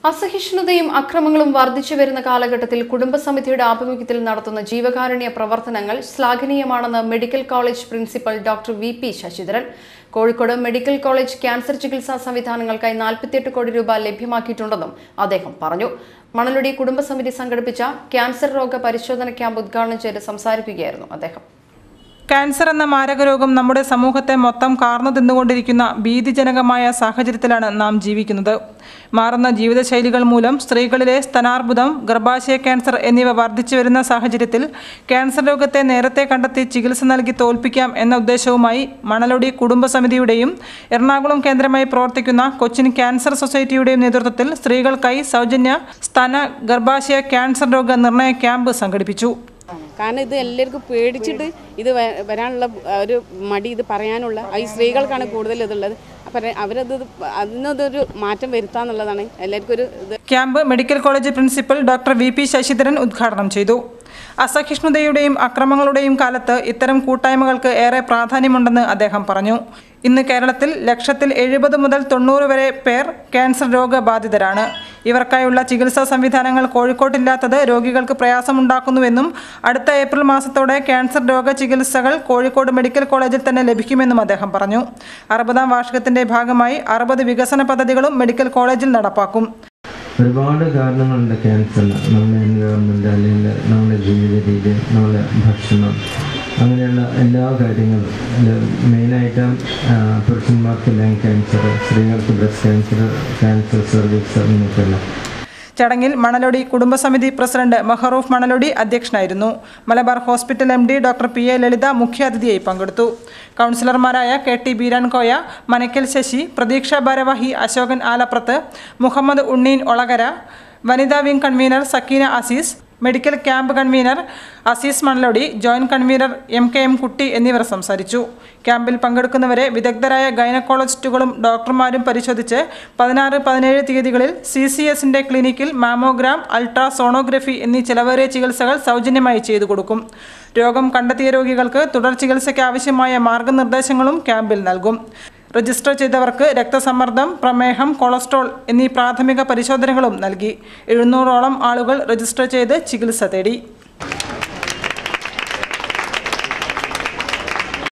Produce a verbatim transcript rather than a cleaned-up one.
അസഹിഷ്ണുതയും അക്രമങ്ങളും വർദ്ധിച്ചു വരുന്ന കാലഘട്ടത്തിൽ കുടുംബസമിതിയുടെ ആഭിമുഖ്യത്തിൽ നടത്തുന്ന ജീവകാരുണ്യ പ്രവർത്തനങ്ങൾ ശ്ലാഘനീയമാണെന്ന് medical college principal doctor V P Sasidharan. Kozhikode medical college cancer ചികിത്സാ സംവിധാനങ്ങൾക്കായി നാൽപ്പത്തിയെട്ട് കോടി രൂപ ലഭ്യമാക്കിയിട്ടുണ്ടെന്നും അദ്ദേഹം പറഞ്ഞു. മണലൊടി കുടുംബസമിതി സംഘടിപ്പിച്ച ക്യാൻസർ രോഗ പരിശോധന ക്യാമ്പ് ഉദ്ഘാടനം ചെയ്ത് സംസാരിക്കുകയായിരുന്നു അദ്ദേഹം. ക്യാൻസർ എന്ന മാരകരോഗം നമ്മുടെ സമൂഹത്തെ മൊത്തം കാർന്നു തിന്നുകൊണ്ടിരിക്കുന്ന ഭീതിജനകമായ സാഹചര്യത്തിലാണ് നാം ജീവിക്കുന്നത്. മാറുന്ന ജീവിതശൈലികൾ മൂലം സ്ത്രീകളിലെ സ്തനാർബുദം, ഗർഭാശയ ക്യാൻസർ എന്നിവ വർദ്ധിച്ചു വരുന്ന സാഹചര്യത്തിൽ ക്യാൻസർ രോഗത്തെ നേരത്തെ കണ്ടെത്തി ചികിത്സ നൽകി തോൽപ്പിക്കാം എന്ന ഉദ്ദേശവുമായി മണലൊടി കുടുംബസമിതിയുടെയും എറണാകുളം കേന്ദ്രമായി പ്രവർത്തിക്കുന്ന കൊച്ചിൻ ക്യാൻസർ സൊസൈറ്റിയുടെയും നേതൃത്വത്തിൽ സ്ത്രീകൾക്കായി സൗജന്യ സ്തന ഗർഭാശയ ക്യാൻസർ രോഗ നിർണയ ക്യാമ്പ് സംഘടിപ്പിച്ചു. കാരണം ഇത് എല്ലാവർക്കും പേടിച്ചിട്ട് ഇത് വരാനുള്ള ഒരു മടി, ഇത് പറയാനുള്ള ഈ സ്ത്രീകൾക്കാണ് കൂടുതൽ ഇതുള്ളത്. അപ്പം അവരത് അതിനൊരു മാറ്റം വരുത്താന്നുള്ളതാണ് എല്ലാവർക്കും ഒരു ഇത്. Camp medical college principal doctor V P Sasidharan ഉദ്ഘാടനം ചെയ്തു. അസഹിഷ്ണുതയുടെയും അക്രമങ്ങളുടെയും കാലത്ത് ഇത്തരം കൂട്ടായ്മകൾക്ക് ഏറെ പ്രാധാന്യമുണ്ടെന്ന് അദ്ദേഹം പറഞ്ഞു. ഇന്ന് കേരളത്തിൽ ലക്ഷത്തിൽ എഴുപത് മുതൽ തൊണ്ണൂറ് വരെ പേർ ക്യാൻസർ രോഗബാധിതരാണ്. ഇവർക്കായുള്ള ചികിത്സാ സംവിധാനങ്ങൾ കോഴിക്കോട്ടില്ലാത്തത് രോഗികൾക്ക് പ്രയാസമുണ്ടാക്കുന്നുവെന്നും അടുത്ത ഏപ്രിൽ മാസത്തോടെ ക്യാൻസർ രോഗ ചികിത്സകൾ കോഴിക്കോട് മെഡിക്കൽ കോളേജിൽ തന്നെ ലഭിക്കുമെന്നും അദ്ദേഹം പറഞ്ഞു. അറുപതാം വാർഷികത്തിന്റെ ഭാഗമായി അറുപത് വികസന പദ്ധതികളും മെഡിക്കൽ കോളേജിൽ നടപ്പാക്കും. ഒരുപാട് കാരണങ്ങളുണ്ട് ക്യാൻസറിന്. നമ്മുടെ എൻവയോൺമെൻറ്റ്, അല്ലെങ്കിൽ നമ്മുടെ ജീവിത രീതി, നമ്മുടെ ഭക്ഷണം, അങ്ങനെയുള്ള എല്ലാ കാര്യങ്ങളും. മെയിനായിട്ട് പുരുഷന്മാർക്ക് ലങ് ക്യാൻസർ, സ്ത്രീകൾക്ക് ബ്രസ്റ്റ് ക്യാൻസർ, ക്യാൻസർ സർവീക്സ് എന്നൊക്കെയുള്ള. ചടങ്ങിൽ മണലൊടി കുടുംബസമിതി പ്രസിഡന്റ് മഹറൂഫ് മണലൊടി അധ്യക്ഷനായിരുന്നു. Malabar hospital M D doctor P A Lalitha മുഖ്യാതിഥിയായി പങ്കെടുത്തു. കൗൺസിലർമാരായ കെ ടി ബീരാൻകോയ, മനക്കൽ ശശി, പ്രതീക്ഷ ഭാരവാഹി അശോകൻ ആലപ്രത്ത്, മുഹമ്മദ് ഉണ്ണീൻ ഒളകര, വനിതാ wing convener Sakeena Azeez, medical camp convener Azeez Manalodi, joint convener M K M Kutty എന്നിവർ സംസാരിച്ചു. ക്യാമ്പിൽ പങ്കെടുക്കുന്നവരെ വിദഗ്ധരായ ഗൈനക്കോളജിസ്റ്റുകളും ഡോക്ടർമാരും പരിശോധിച്ച് പതിനാറ് പതിനേഴ് തീയതികളിൽ സി സി എസിന്റെ ക്ലിനിക്കിൽ മാമോഗ്രാം, അൾട്രാസോണോഗ്രഫി എന്നീ ചെലവേറിയ ചികിത്സകൾ സൗജന്യമായി ചെയ്തു കൊടുക്കും. രോഗം കണ്ടെത്തിയ രോഗികൾക്ക് തുടർ ചികിത്സയ്ക്ക് ആവശ്യമായ മാർഗനിർദ്ദേശങ്ങളും ക്യാമ്പിൽ നൽകും. രജിസ്റ്റർ ചെയ്തവർക്ക് രക്തസമ്മർദ്ദം, പ്രമേഹം, കൊളസ്ട്രോൾ എന്നീ പ്രാഥമിക പരിശോധനകളും നൽകി. എഴുന്നൂറോളം ആളുകൾ രജിസ്റ്റർ ചെയ്ത് ചികിത്സ തേടി.